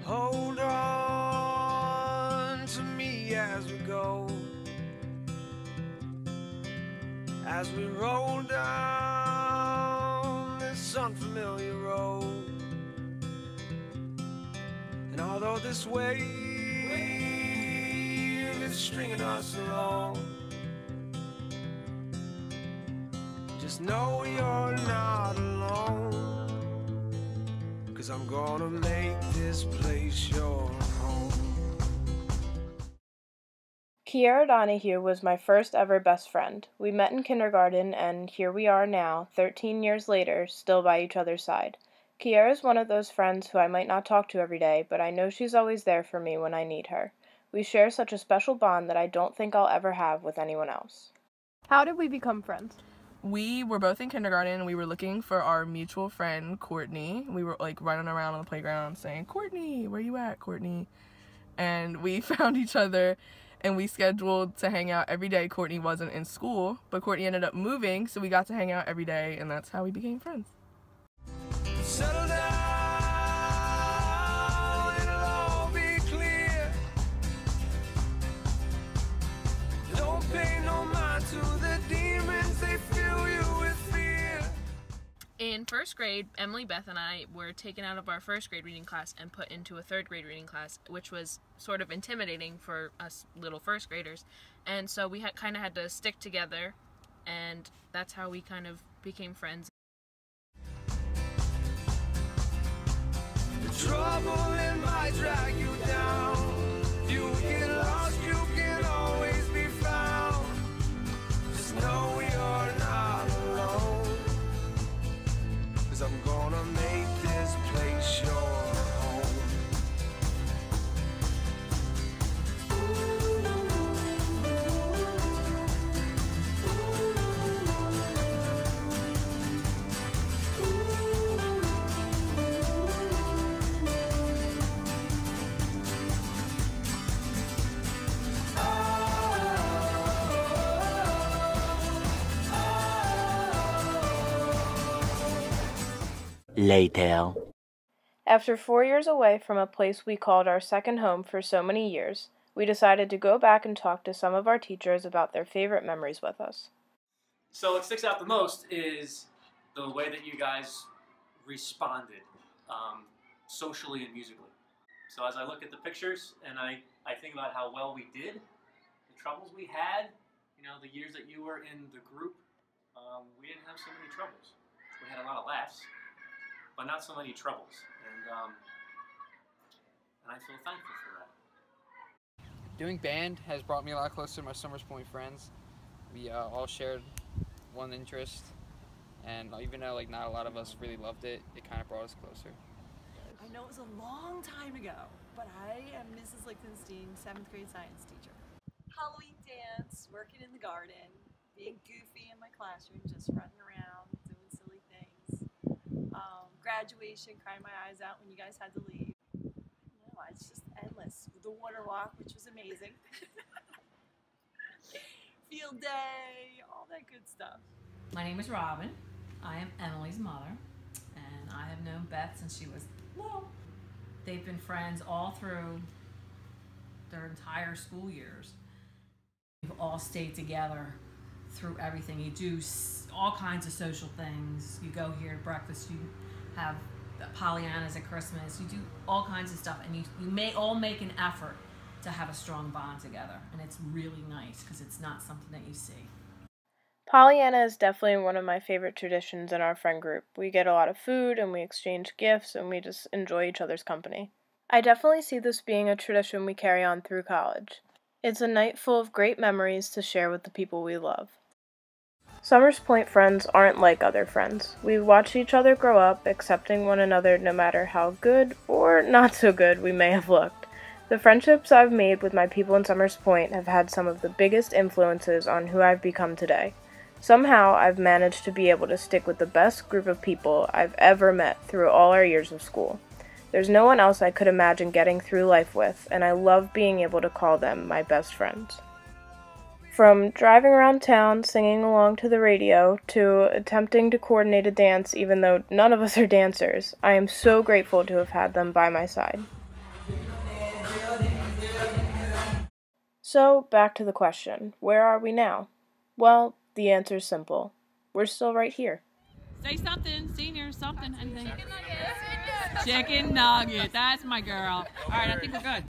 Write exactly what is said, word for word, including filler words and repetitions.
Hold on to me as we go, as we roll down this unfamiliar road. And although this wave is stringing us along, just know you're not alone, 'cause I'm gonna make this place your home. Kiara Donahue was my first ever best friend. We met in kindergarten, and here we are now, thirteen years later, still by each other's side. Kiara is one of those friends who I might not talk to every day, but I know she's always there for me when I need her. We share such a special bond that I don't think I'll ever have with anyone else. How did we become friends? We were both in kindergarten. We were looking for our mutual friend, Courtney. We were like running around on the playground saying, "Courtney, where you at, Courtney?" And we found each other and we scheduled to hang out every day. Courtney wasn't in school, but Courtney ended up moving, so we got to hang out every day, and that's how we became friends. Settle down, it'll all be clear. Don't pay no mind to the demons, they fill you with fear. In first grade, Emily, Beth, and I were taken out of our first grade reading class and put into a third grade reading class, which was sort of intimidating for us little first graders. And so we had kind of had to stick together, and that's how we kind of became friends. The trouble it might drag you down. You get lost, you can always be found. Just know you're not alone, 'cause I'm gonna make this place your home. Later. After four years away from a place we called our second home for so many years, we decided to go back and talk to some of our teachers about their favorite memories with us. So what sticks out the most is the way that you guys responded um, socially and musically. So as I look at the pictures and I, I think about how well we did, the troubles we had, you know, the years that you were in the group, um, we didn't have so many troubles. We had a lot of laughs, but not so many troubles, and um, and I feel thankful for that. Doing band has brought me a lot closer to my Summers Point friends. We uh, all shared one interest, and even though like not a lot of us really loved it, it kind of brought us closer. I know it was a long time ago, but I am Missus Lichtenstein, seventh grade science teacher. Halloween dance, working in the garden, being goofy in my classroom, just running around, doing silly things. Um, graduation, crying my eyes out when you guys had to leave. No, it's just endless. The water walk, which was amazing. Field day, all that good stuff. My name is Robin. I am Emily's mother, and I have known Beth since she was little. They've been friends all through their entire school years. We've all stayed together through everything. You do all kinds of social things. You go here at breakfast, you have Pollyannas at Christmas, you do all kinds of stuff, and you, you may all make an effort to have a strong bond together, and it's really nice because it's not something that you see. Pollyanna is definitely one of my favorite traditions in our friend group. We get a lot of food, and we exchange gifts, and we just enjoy each other's company. I definitely see this being a tradition we carry on through college. It's a night full of great memories to share with the people we love. Summers Point friends aren't like other friends. We watch each other grow up, accepting one another no matter how good or not so good we may have looked. The friendships I've made with my people in Summers Point have had some of the biggest influences on who I've become today. Somehow, I've managed to be able to stick with the best group of people I've ever met through all our years of school. There's no one else I could imagine getting through life with, and I love being able to call them my best friends. From driving around town, singing along to the radio, to attempting to coordinate a dance even though none of us are dancers, I am so grateful to have had them by my side. So, back to the question, where are we now? Well, the answer's simple. We're still right here. Say something, senior, something, anything. Chicken nugget. Chicken nugget. That's my girl. All right, I think we're good.